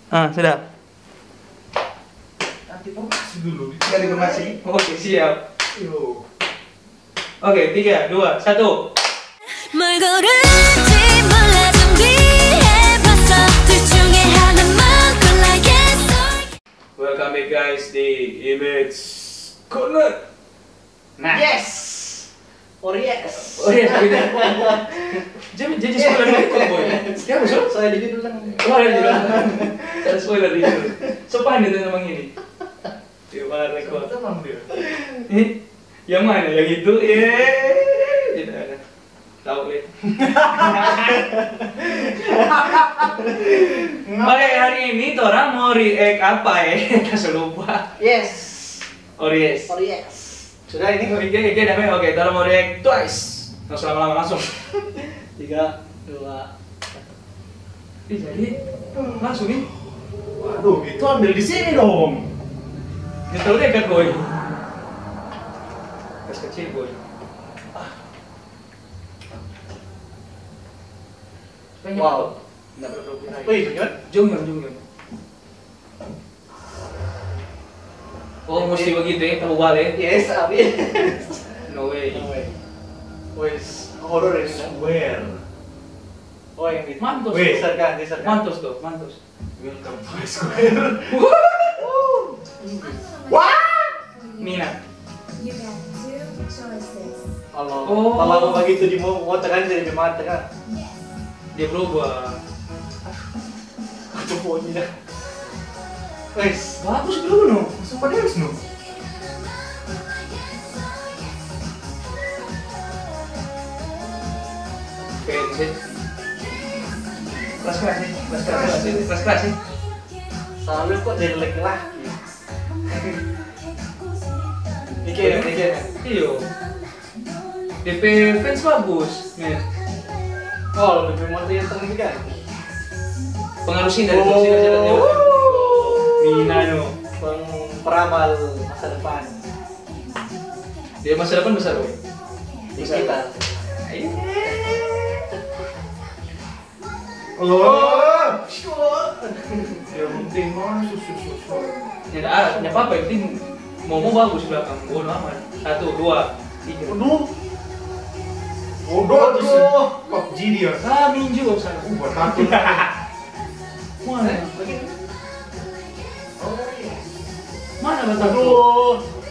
Sudah. Nanti formasi dulu, tinggal informasi. Oke, siap. Yo. Oke, 3, 2, 1. 뭘 고를지 몰라 준비해봤어 둘 중에 하나만 골라야겠어. Welcome back guys di Image Corner. Nah, Yes. Or yes. oh iya, beda. Jadi spoiler dari itu boy. Ya betul. Saya di judul lang. Oh iya, saya spoiler di itu. So paano itu namang ini? Di mana rekor? Ito mang dia. Yang mana? Yang itu? Tidak ada. Tahu ya. Oke, hari ini orang mau react apa ya? Kita lupa. Yes. Oh yes. Or yes. Sudah ini. Oke, damai. Oke, kita mau react twice. Nggak usah lama-lama langsung. 3, 2. Jadi langsung nih. Waduh, itu ambil di sini dong. Kita udah dekat boy. Gas kecil boy. Wow. Nggak berapa. Wih, bener? Junghyun. Oh, mesti begitu ya, tahu balik. Yes, abi. No way. Wes, horror ini kan? Where? Oh, yang itu. Mantos. Geserkan. Mantos tuh, mantos. Welcome to my square. Wah! Mina. You got two choices. Kalau Oh. kalau begitu di mau tekan jadi mata kan. Yes. Dia berubah. Itu pokoknya. Wes, Bagus dulu no. langsung pada harus no. Oke, sih. Kelas sih. Selalu kok jadi laki-laki. Mikir. Iyo. DP fans bagus. Nih. Oh, lebih mau yang tengah kan? Pengaruh dari kursi jalannya. Mina no. Peramal masa depan. Dia masa depan besar boy. Di kita. Oh. Yang penting mau susu. Nya apa yang penting mau bagus di belakang. Bono amat. 1, 2, 3. Aduh. PUBG dia. Minju sana. Buat takut. Mana? Mana betul? Aduh.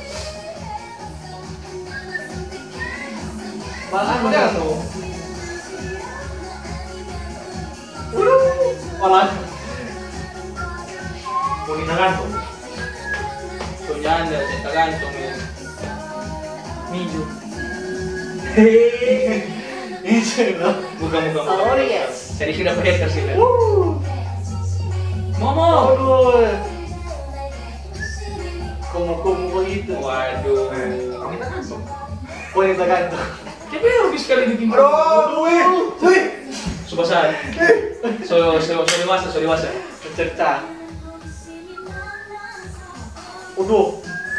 Malah udah tuh. Malah. Kuning gantung. Soalnya cetak gantung ya. Minju. Ini loh. Bukan. Oh yes. Jadi sudah hater sih lah. Momo. Aduh. Kumu begitu. Waduh. Kita gantung. Wanita gantung. Kita rugi sekali bikin. Aduh. Wih. Subasa. So dewasa. Cerita. Aduh.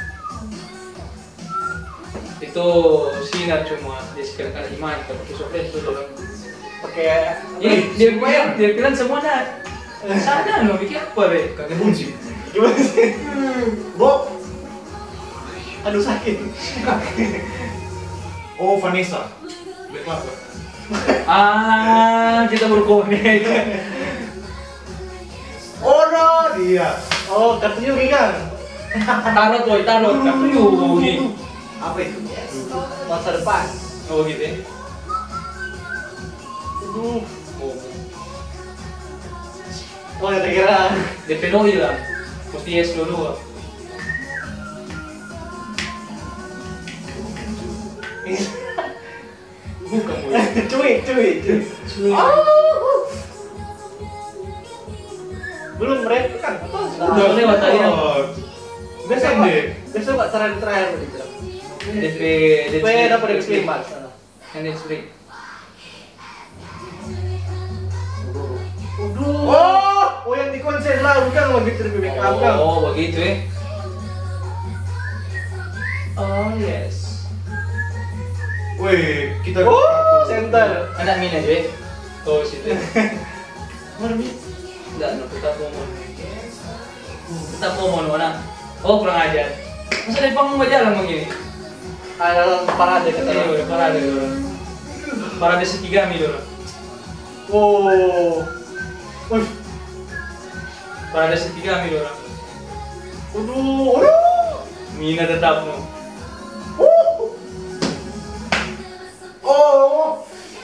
Itu sinar cuma dia sekarang ada iman tapi sopres itu orang. Pakai. Dia bilang semuanya sana no bikin apa be? Kakek bunci. Gimana sih? Bob. Aduh sakit. Oh, Vanessa. Black Panther. Kita berkonek. Oh no, dia. Oh, kartu Yugi kan? Tarot kartu Yugi. Apa itu? Masa depan. Oh gitu ya. Aduh. Oh, Oh, ya kira. DP no hilang. Mesti yes dulu. Bukan boy. Cuy. Belum mereka kan? Udah lewat tadi. Besok Pendek. besok Pak terakhir begitu. DP Dapat dari Mas. Next break. Oh, yang di konser lah, bukan begitu lebih baik kan? Oh, begitu ya. Oh yes. Wih, kita Center. Anak Mina juga. Oh situ. Mana Mi? Enggak, no, tetap momon. Tetap momon, mana? Oh, kurang ajar. Masa dari panggung aja jalan begini? Ada parade kata Iya, orang. udah parade dulu. Parade Sekigami dulu. Oh. Parade Sekigami dulu. Waduh. Mina tetap no. Oh.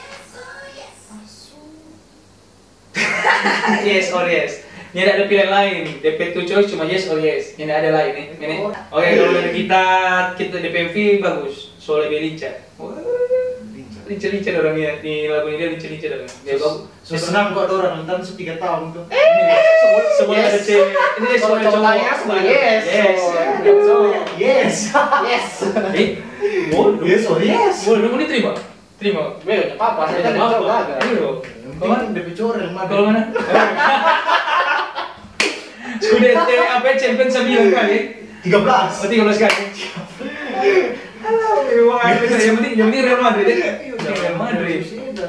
Yes or yes. Ini ada pilihan lain. DP two choice cuma yes or yes. Ini ada lain nih. Ini. Oke, kalau dari kita DP MV bagus. Soalnya dia lincah. Lincah-lincah orangnya di lagu ini dia lincah-lincah orang. Dia bagus. So senang kok ada orang nonton 3 tahun tuh. Semua ada cewek. Ini semua ada cowok. Semua yes. Yes. Yes. Yes. Bodoh. Yes or yes. Bodoh, mau diterima? Terima. Bel, apa? Saya kan Apa? coba agak. Ayo. Kalau mana DP corel mah. Kalau mana? Sudah apa champion 9 kali? 13. Oh, 13 kali. Wah, yang penting Real Madrid ya. Real Madrid.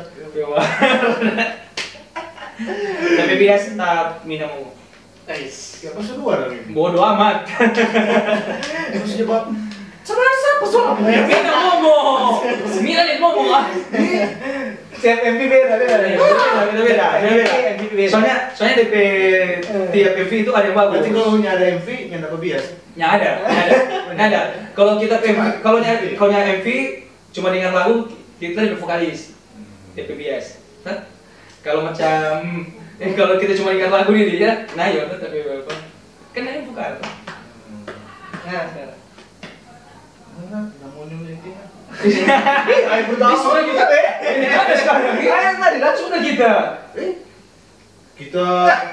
Tapi biasa tetap minum. Siapa sedua dari? Bodoh amat. Terus jawab. Serasa pesona. Mina ngomong. Mina nih ngomong ah. Siap MV beda. Beda. MV beda. Soalnya DP tiap MV itu ada yang bagus. Berarti kalau nyada MV nyada apa bias? Ada. Kalau kita kalau MV cuma dengar lagu kita lebih vokalis. DP bias. Kalau macam kalau kita cuma dengar lagu nih dia, nah ya tapi apa? Kan ada vokal. Nah, sekarang. Namun ini Ayo bertahu. Sudah kita. Ini ada sekarang. Ayo tadi kan Sudah kita. kita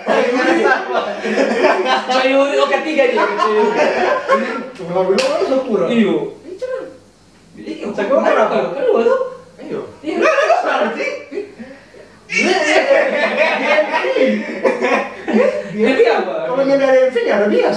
Coyuri oke 3 dia. cuma belum ada kurang. Iyo. Iyo. Kedua tuh. Ayo. Iya. Tapi apa? Kalau nyada MV nyada bias.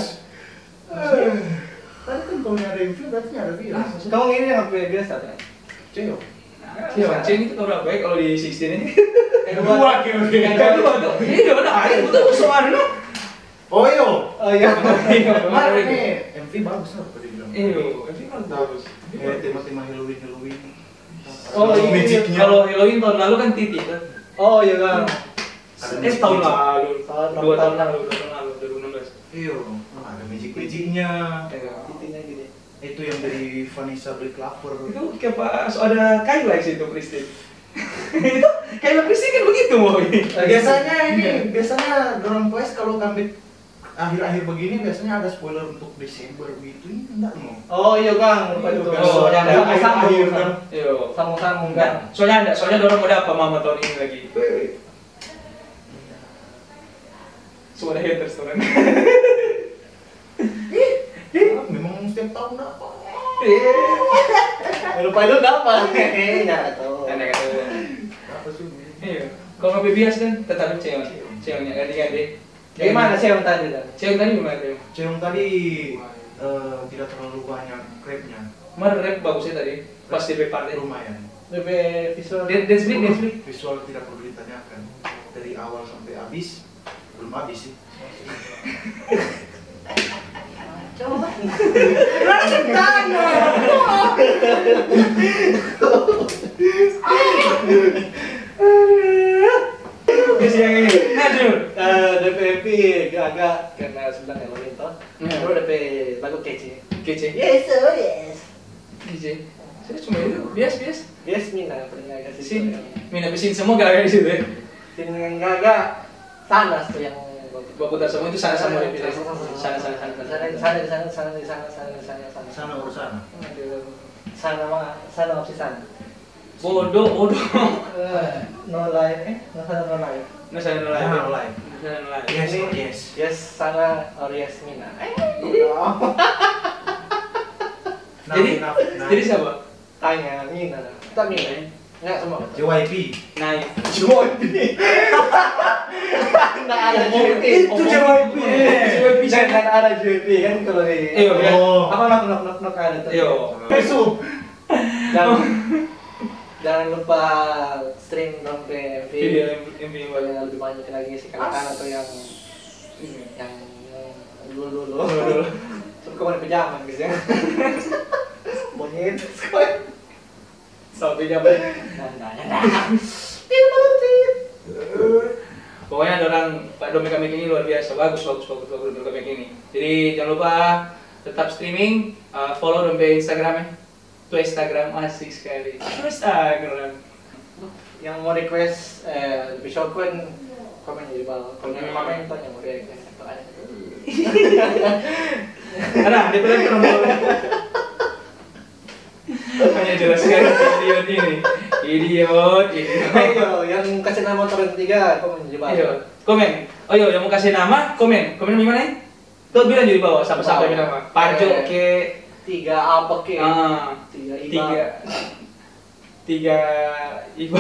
Tadi kan kalau nyada MV berarti nyada bias. Kamu ini yang apa biasa kan? Ceo. Iya, Ceng itu berapa ya kalau di 16 ini? Dua kilo. Kedua tuh. Ini udah ada air, betul soal lu. Oh iyo. Oh iya. Kemarin nih MV bagus lah tadi bilang. Iyo, ini kan bagus. Tema-tema Halloween. Oh, Ada iya. magicnya. Kalau Halloween tahun lalu kan Titi kan. Oh iya kan. Tahun lalu. Tahun 2 tahun lalu, 2016. Iyo. Ada magic-magicnya. Titiknya gini. Itu yang dari Vanessa Black Clover. Itu kayak pas ada Kayla di situ, Christine. Itu Kayla Christine kan begitu, boy. Biasanya dorong quest kalau comeback akhir-akhir begini biasanya ada spoiler untuk Desember gitu. Ini enggak mau. Oh iya Kang, lupa itu. Oh, Soalnya ada ada akhir kan. Iya. sambung-sambung Enggak, kan. soalnya dorong udah apa mama tahun ini lagi. Semua ada haters tuh kan. Memang setiap tahun apa? Lupa itu apa? Enggak tahu. Anda kata. Apa sih? Iya. Kalau ngopi bias kan tetap ceweknya ganti-ganti. Gimana sih yang tadi kan? Cewek tadi gimana tuh? Ceung tadi tidak terlalu banyak crepnya. Kemarin rap bagusnya tadi pas di party. Lumayan. Lebih visual. Dance break. Visual tidak perlu ditanyakan. Dari awal sampai habis belum habis sih. Coba. Kasih yang ini. Aduh. DPP agak karena sebelah Halloween toh. Baru DP lagu kece. Kece. Yes, oh yes. Kece. Saya cuma itu bias. Yes, Mina paling agak Sin. sih. Mina bisin semua gara-gara di situ ya. Sin yang agak sanas tuh yang Bakutan semua itu sana-sama dia pilih. Sana. Sana urusan. Sana opsi sana. Bodoh. No life, no life. Nah, sana nolai. Sana nolai. Sana nolai. Yes, yes. Yes, sana or yes Mina. Jadi siapa? Tanya Mina. Tak Mina. Enggak semua. JYP. Naik. Nggak ada JYP. Itu JYP. JYP. Jangan ada JYP kan kalau di. Iya, Oh. Apa nok ada tuh. Iya. Besok. Yang Jangan lupa stream dong ke MV. Video MV yang baru. Yang lebih banyak lagi sih kan atau yang dulu. Terus kemana pejaman guys ya? Monyet. Sampai jaman. Pokoknya ada orang Pak Domeka Make ini luar biasa, bagus Domeka Make ini. Jadi jangan lupa tetap streaming, follow Domeka Instagramnya. Itu Instagram asik sekali. Itu Instagram. Yang mau request episode pun komen di bawah. Kalau yang komen tanya mau request apa aja. Ada di belakang promo. Hanya jelaskan idiot ini. Idiot. Ayo, yang kasih nama motor ketiga komen di bawah. Ayo, komen. Ayo, yang mau kasih nama, komen. Komen di mana ya? Tuh bilang di bawah, siapa bilang nama. Parjo ke 3 apa ke? 3 Iba. 3 Iba.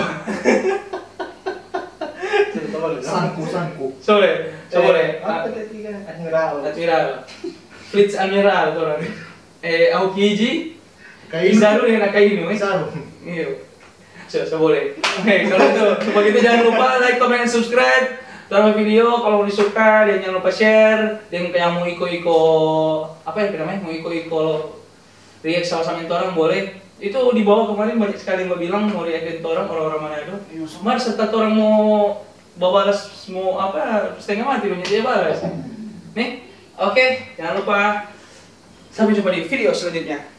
Sanku. Boleh. Apa ketiga? Admiral. Flits Admiral orang. Aoki Iji. Kainu. Isaru dengan Kainu. Isaru. Iya. So boleh. Oke, kalau itu begitu jangan lupa like, comment, and subscribe. Tonton video kalau disuka, dan jangan lupa share. Dan yang mau iko apa ya namanya? Mau iko react sama orang boleh. Itu di bawah kemarin banyak sekali yang bilang mau react orang Manado. Mari serta orang mau balas mau apa setengah mati banyak dia balas. Nih, oke, jangan lupa sampai jumpa di video selanjutnya.